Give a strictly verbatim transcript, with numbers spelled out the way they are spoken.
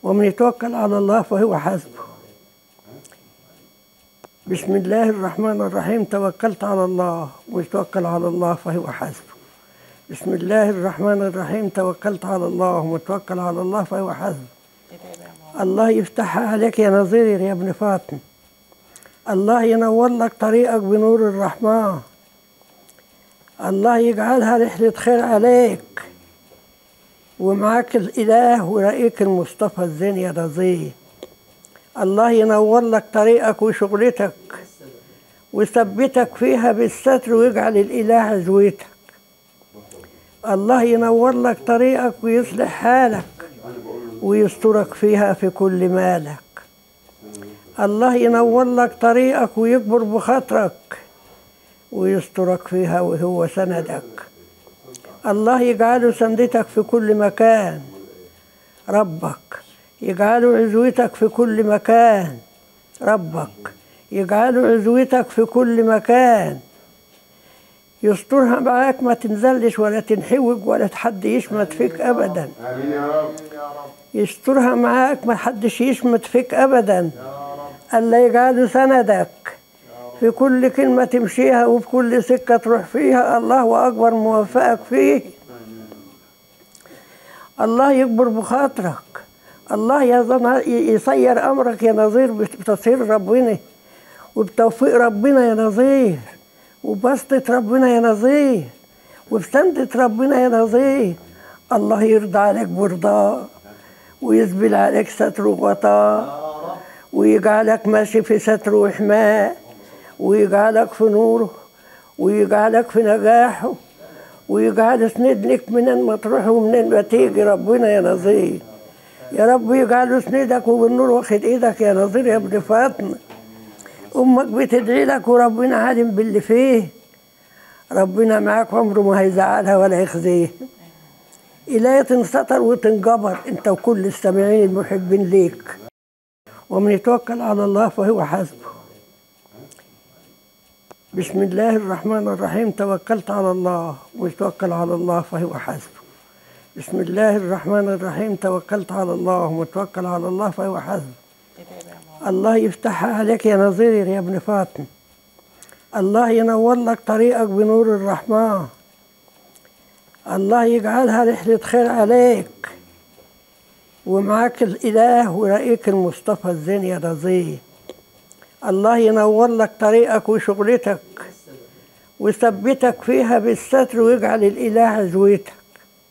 ومن يتوكل على الله فهو حسبه. بسم الله الرحمن الرحيم. توكلت على الله، ومن يتوكل على الله فهو حسبه. بسم الله الرحمن الرحيم. توكلت على الله، ومن يتوكل على الله فهو حسبه. الله يفتحها عليك يا نظير يا ابن فاطمة. الله ينور لك طريقك بنور الرحمن. الله يجعلها رحلة خير عليك، ومعاك الإله ورقيك المصطفى الزين يا نظير. الله ينور لك طريقك وشغلتك ويثبتك فيها بالستر، ويجعل الإله عزوتك. الله ينور لك طريقك ويصلح حالك ويسترك فيها في كل مالك. الله ينور لك طريقك ويكبر بخاطرك ويسترك فيها وهو سندك. الله يجعله سندتك في كل مكان. ربك يجعله عزوتك في كل مكان. ربك يجعله عزوتك في كل مكان. يسترها معاك، ما تنزلش ولا تنحوج ولا حد يشمت فيك أبدا. آمين يا رب. يسترها معاك، ما حدش يشمت فيك أبدا. الله يجعله سندك في كل كلمة تمشيها وفي كل سكة تروح فيها. الله أكبر موفقك فيه. الله يكبر بخاطرك. الله يصير أمرك يا نظير بتسير ربنا وبتوفيق ربنا يا نظير، وبسطة ربنا يا نظير، وبسندة ربنا يا نظير. الله يرضى عليك برضاه، ويسبل عليك ستر وغطاء، ويجعلك ماشي في ستر وحماه، ويجعلك في نوره، ويجعلك في نجاحه، ويجعل سند لك منين ما تروح ومنين ما تيجي ربنا يا نظير. يا رب يجعله سندك وبالنور واخد ايدك يا نظير يا ابن فاطمة. امك بتدعي لك وربنا عالم باللي فيه. ربنا معاك عمره ما هيزعلها ولا يخزيه. إلهي تنستر وتنجبر انت وكل السامعين المحبين ليك. ومن يتوكل على الله فهو حسبه. بسم الله الرحمن الرحيم. توكلت على الله، ومن يتوكل على الله فهو حسبه. بسم الله الرحمن الرحيم. توكلت على الله، ومن يتوكل على الله فهو حسبه. الله يفتحها عليك يا نظير يا ابن فاطمة. الله ينور لك طريقك بنور الرحمن. الله يجعلها رحلة خير عليك، ومعاك الإله ورقيك المصطفى الزين يا نظير. الله ينور لك طريقك وشغلتك ويثبتك فيها بالستر، ويجعل الإله عزوتك.